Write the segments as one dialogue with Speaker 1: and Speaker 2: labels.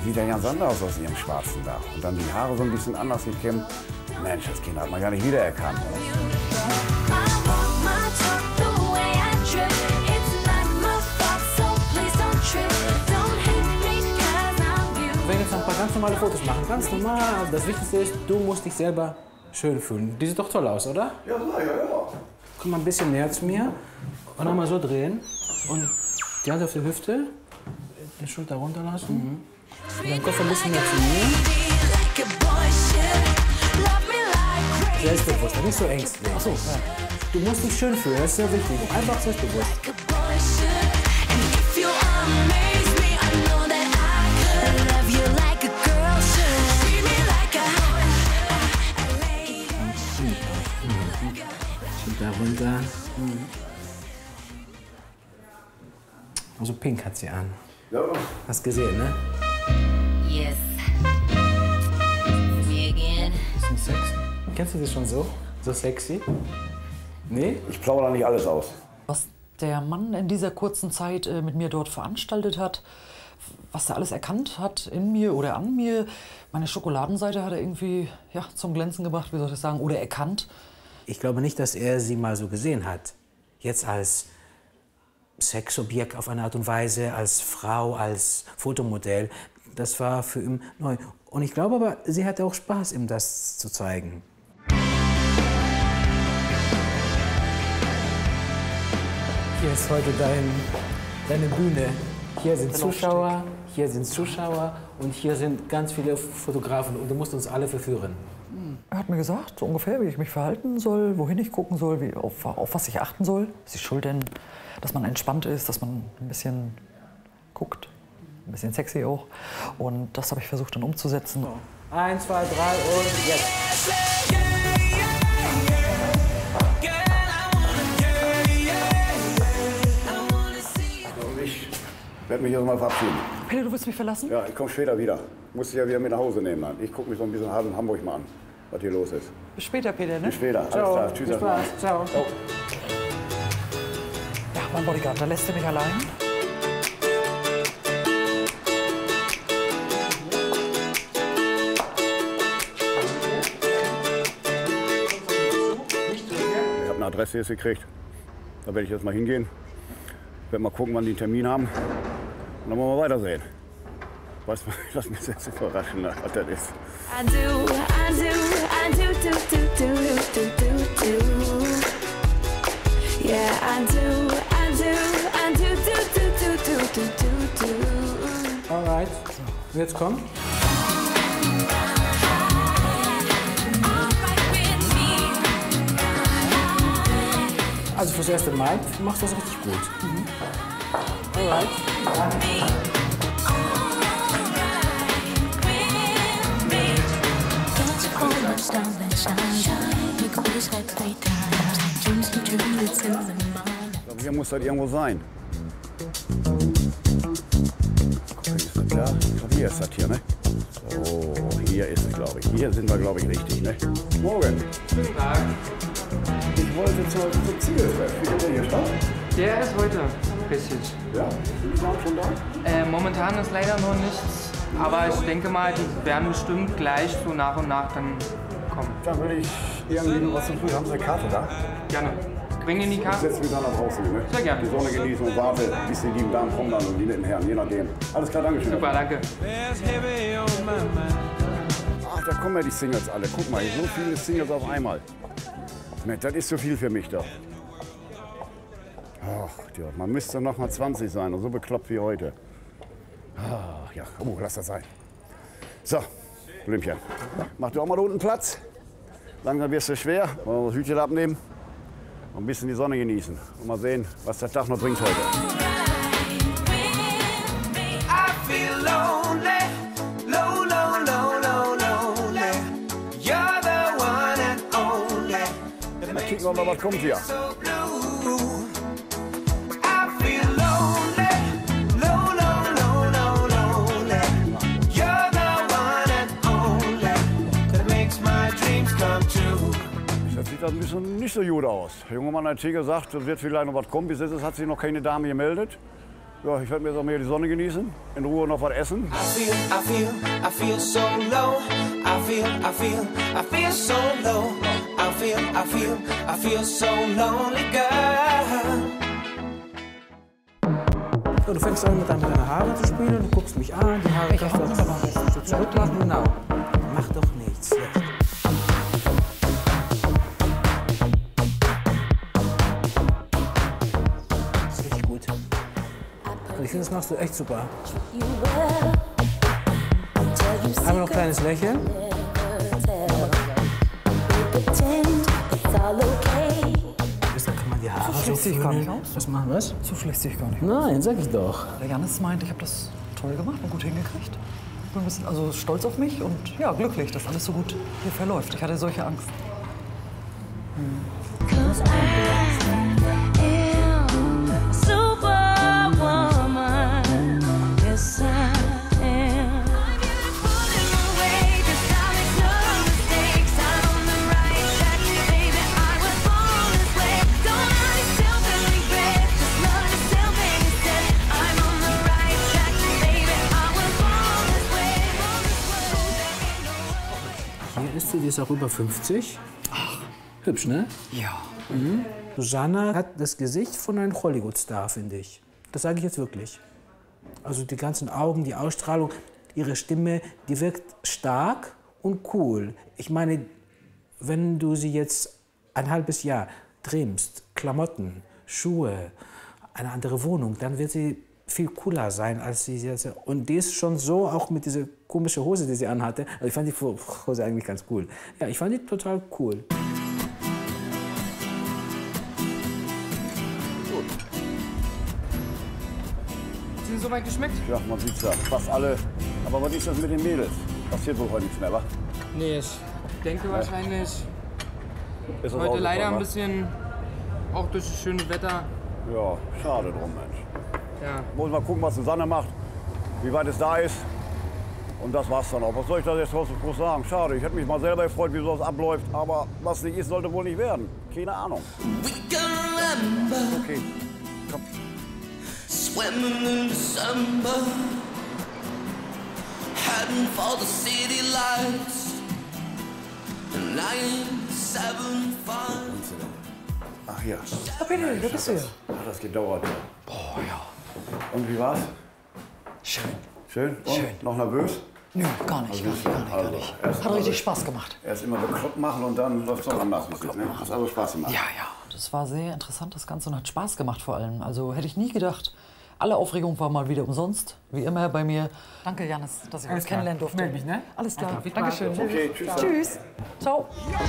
Speaker 1: sieht ja ganz anders aus ihrem schwarzen Dach. Und dann die Haare so ein bisschen anders gekämmt. Mensch, das Kind hat man gar nicht wiedererkannt.
Speaker 2: Wir werden jetzt ein paar ganz normale Fotos machen, ganz normal. Das Wichtigste ist, du musst dich selber schön fühlen. Die sieht doch toll aus, oder?
Speaker 1: Ja.
Speaker 2: Komm mal ein bisschen näher zu mir und dann mal so drehen. Und die Hand auf die Hüfte, die Schulter runterlassen. Und dann Kopf ein bisschen mehr zu mir. Selbstbewusst, nicht so ängstlich. Ach so, ja. Du musst dich schön fühlen, das ist sehr wichtig. Einfach selbstbewusst. Schulter runter. Also pink hat sie an.
Speaker 1: Ja.
Speaker 2: Hast gesehen, ne?
Speaker 3: Yes. Me again.
Speaker 2: Bisschen sexy. Kennst du das schon so? So sexy? Nee?
Speaker 1: Ich plaudere nicht alles aus.
Speaker 4: Was der Mann in dieser kurzen Zeit mit mir dort veranstaltet hat, was er alles erkannt hat in mir oder an mir. Meine Schokoladenseite hat er irgendwie zum Glänzen gebracht, wie soll ich das sagen, oder erkannt.
Speaker 2: Ich glaube nicht, dass er sie mal so gesehen hat. Jetzt als Sexobjekt auf eine Art und Weise, als Frau, als Fotomodell. Das war für ihn neu. Und ich glaube aber, sie hatte auch Spaß, ihm das zu zeigen. Hier ist heute deine Bühne. Hier sind Zuschauer, und hier sind ganz viele Fotografen und du musst uns alle verführen.
Speaker 4: Er hat mir gesagt, so ungefähr, wie ich mich verhalten soll, wohin ich gucken soll, auf was ich achten soll. Dass die Schultern, dass man entspannt ist, dass man ein bisschen guckt. Ein bisschen sexy auch. Und das habe ich versucht dann umzusetzen.
Speaker 2: 1, 2, 3 und jetzt.
Speaker 1: Ich werde mich jetzt mal verabschieden.
Speaker 4: Peter, du willst mich verlassen?
Speaker 1: Ja, ich komme später wieder. Muss ich ja wieder mit nach Hause nehmen. Dann. Ich gucke mich so ein bisschen hart in Hamburg mal an, was hier los ist.
Speaker 4: Bis später, Peter, ne?
Speaker 1: Bis später.
Speaker 2: Ciao.
Speaker 1: Alles klar. Tschüss.
Speaker 2: Viel Spaß. Ciao.
Speaker 1: Ciao.
Speaker 4: Ja, mein Bodyguard, da lässt er mich allein.
Speaker 1: Ich habe eine Adresse jetzt gekriegt. Da werde ich jetzt mal hingehen. Ich werde mal gucken, wann die einen Termin haben. Und dann wollen wir weitersehen. Weißt du, ich lasse mich jetzt überraschen, was das ist.
Speaker 2: Alright. Und jetzt komm. Also fürs erste Mal machst du das richtig gut. Alright.
Speaker 1: Hier muss das irgendwo sein. Ist das da? Ich glaube, hier ist das hier, ne? So, hier ist es, glaube ich. Hier sind wir, glaube ich, richtig, ne? Morgen.
Speaker 5: Guten Tag.
Speaker 1: Ich wollte zum Zieltreff. Wie geht der hier statt?
Speaker 5: Der ist heute, richtig.
Speaker 1: Ja, sind die Namen schon da?
Speaker 5: Momentan ist leider noch nichts, aber ich denke mal, die werden bestimmt gleich so nach und nach dann kommen.
Speaker 1: Dann will ich irgendwie noch was zu tun. Haben Sie eine Karte da?
Speaker 5: Gerne. Bring in die
Speaker 1: Ich
Speaker 5: Karte.
Speaker 1: setze mich dann nach draußen, ne?
Speaker 5: Sehr gerne.
Speaker 1: Die Sonne genießen und warte, bis die lieben Damen kommen dann und die netten Herren, je nachdem. Alles klar, danke schön.
Speaker 5: Super, danke.
Speaker 1: Ach, da kommen ja die Singles alle. Guck mal, so viele Singles auf einmal. Mensch, das ist zu viel für mich doch. Ach, ja, man müsste noch mal 20 sein und so bekloppt wie heute. Ach, ja, lass das sein. So, Olympia, mach du auch mal da unten Platz. Langsam wirst du schwer, wollen wir das Hütchen abnehmen und ein bisschen die Sonne genießen. Und mal sehen, was der Tag noch bringt heute. Mal kicken, ob noch was kommt hier. Das sieht ein bisschen nicht so gut aus. Der junge Mann hat hier gesagt, es wird vielleicht noch was kommen. Bis jetzt hat sich noch keine Dame gemeldet. Ja, ich werde mir jetzt auch mal die Sonne genießen, in Ruhe noch was essen.
Speaker 6: I feel so low. I feel so low. I feel so lonely, girl.
Speaker 2: So, du fängst an mit deinen Haaren zu spielen und du guckst mich an, die Haare kannst du so zurücklachen. Genau. Mach doch nichts. Das ist richtig gut. Also ich finde, das machst du echt super. Einmal noch ein kleines Lächeln. Da kann man die Haare so
Speaker 4: schließt sich gar nicht
Speaker 2: föhnen.
Speaker 4: aus.
Speaker 2: Was machen wir?
Speaker 4: So schließt sich gar nicht.
Speaker 2: Nein, sag ich doch.
Speaker 4: Der Jannis meint, ich habe das toll gemacht und gut hingekriegt. Ich bin ein bisschen also stolz auf mich und ja, glücklich, dass alles so gut hier verläuft. Ich hatte solche Angst.
Speaker 2: Hier ist sie, die ist auch über 50. Ach. Hübsch, ne?
Speaker 4: Ja.
Speaker 2: Susanna hat das Gesicht von einem Hollywood-Star, finde ich. Das sage ich jetzt wirklich. Also die ganzen Augen, die Ausstrahlung, ihre Stimme, die wirkt stark und cool. Ich meine, wenn du sie jetzt ein halbes Jahr trimmst, Klamotten, Schuhe, eine andere Wohnung, dann wird sie viel cooler sein, als sie jetzt. Und die ist schon so, auch mit dieser komischen Hose, die sie anhatte. Also ich fand die Hose eigentlich ganz cool. Ja, ich fand die total cool.
Speaker 5: Hat Ihnen soweit geschmeckt?
Speaker 1: Ja, man sieht's ja. Fast alle. Aber was ist das mit den Mädels? Passiert wohl heute nichts mehr, wa?
Speaker 5: Nee, ich denke wahrscheinlich
Speaker 1: Ist das
Speaker 5: heute
Speaker 1: auch
Speaker 5: leider
Speaker 1: gekommen,
Speaker 5: ein
Speaker 1: wa?
Speaker 5: bisschen, auch durch das schöne Wetter.
Speaker 1: Ja, schade drum, Mensch.
Speaker 5: Ja.
Speaker 1: Muss mal gucken, was Susanne macht, wie weit es da ist. Und das war's dann auch. Was soll ich da jetzt groß sagen? Schade, ich hätte mich mal selber gefreut, wie sowas abläuft. Aber was nicht ist, sollte wohl nicht werden. Keine Ahnung. Okay, komm.
Speaker 6: Swimming in December, heading for the city lights. 975.
Speaker 1: Ach ja.
Speaker 4: Bitte, da bist du ja.
Speaker 1: Hat das gedauert.
Speaker 4: Oh ja.
Speaker 1: Und wie war's?
Speaker 4: Schön.
Speaker 1: Schön? Und?
Speaker 4: Schön.
Speaker 1: Noch nervös?
Speaker 4: Nö, gar nicht, gar nicht. Hat richtig Spaß gemacht.
Speaker 1: Erst immer bekloppt machen und dann läuft's doch anders. Ne? Hat also Spaß gemacht.
Speaker 4: Ja, ja. Das war sehr interessant, das Ganze, und hat Spaß gemacht vor allem. Also hätte ich nie gedacht. Alle Aufregung war mal wieder umsonst, wie immer bei mir. Danke, Janis, dass ich euch kennenlernen durfte.
Speaker 2: Meld mich, ne?
Speaker 4: Alles klar.
Speaker 2: Okay, viel Spaß.
Speaker 4: Dankeschön.
Speaker 1: Okay, tschüss.
Speaker 4: Tschüss. Ciao.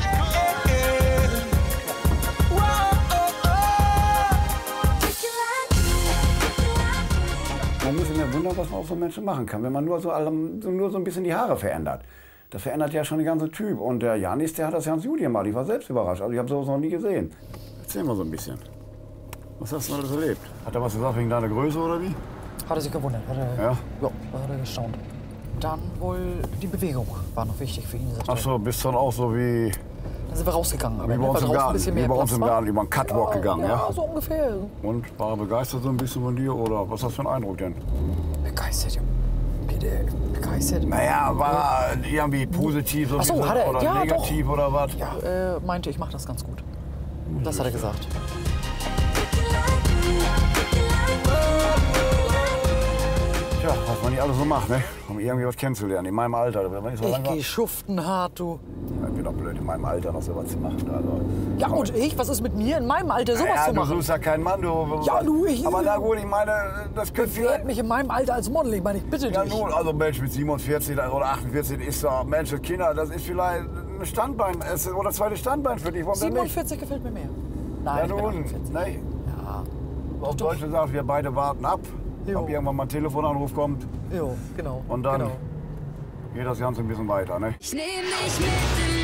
Speaker 1: Man muss sich mir wundern, was man aus so Menschen machen kann, wenn man nur so ein bisschen die Haare verändert. Das verändert ja schon den ganzen Typ. Und der Janis, der hat das ganz gut gemacht. Ich war selbst überrascht. Also ich habe sowas noch nie gesehen. Erzähl mal so ein bisschen. Was hast du alles erlebt? Hat er was gesagt wegen deiner Größe oder wie?
Speaker 4: Hat er sich gewundert. Hat er,
Speaker 1: Ja?
Speaker 4: Ja, da hat er gestaunt. Dann wohl die Bewegung war noch wichtig für ihn.
Speaker 1: Ach so, bist dann auch so wie
Speaker 4: Dann sind wir rausgegangen.
Speaker 1: bei uns im Garten. Wie bei uns im Garten, über einen Catwalk gegangen, ja?
Speaker 4: Ja, so ungefähr.
Speaker 1: Und war er begeistert so ein bisschen von dir oder was hast du für einen Eindruck denn?
Speaker 4: Begeistert, Junge. Bitte, begeistert.
Speaker 1: Naja, war er irgendwie positiv so
Speaker 4: Ach so,
Speaker 1: ein bisschen,
Speaker 4: hat er-
Speaker 1: oder
Speaker 4: ja,
Speaker 1: negativ oder was?
Speaker 4: Ja, meinte, ich mache das ganz gut. Das hat er gesagt.
Speaker 1: Tja, was man nicht alles so macht, ne? Um irgendwie was kennenzulernen. In meinem Alter. Wenn man nicht so
Speaker 4: Ich
Speaker 1: lange
Speaker 4: geh schuften hart, du.
Speaker 1: Ich bin doch blöd, in meinem Alter noch sowas zu machen. Also,
Speaker 4: Ja, und ich? Was ist mit mir in meinem Alter sowas
Speaker 1: ja,
Speaker 4: zu
Speaker 1: du
Speaker 4: machen?
Speaker 1: suchst ja keinen Mann, du.
Speaker 4: Ja, du, ich-
Speaker 1: Aber na gut, ich meine, das könnte
Speaker 4: Bewerb
Speaker 1: vielleicht.
Speaker 4: mich in meinem Alter als Model. Ich meine, ich bitte
Speaker 1: Ja,
Speaker 4: dich.
Speaker 1: nun, also Mensch, mit 47 oder 48 ist doch, Mensch, Kinder, das ist vielleicht ein Standbein oder zweites Standbein für dich. Warum denn nicht?
Speaker 4: 47 gefällt mir mehr.
Speaker 1: Ja,
Speaker 4: Nein, ich bin
Speaker 1: nun,
Speaker 4: 48.
Speaker 1: ne?
Speaker 4: Ja,
Speaker 1: Auf Deutsch gesagt, wir beide warten ab,
Speaker 4: Jo.
Speaker 1: ob irgendwann mal ein Telefonanruf kommt
Speaker 4: jo, genau.
Speaker 1: und dann
Speaker 4: Genau.
Speaker 1: geht das Ganze ein bisschen weiter, ne?
Speaker 3: Ich nehm dich mit in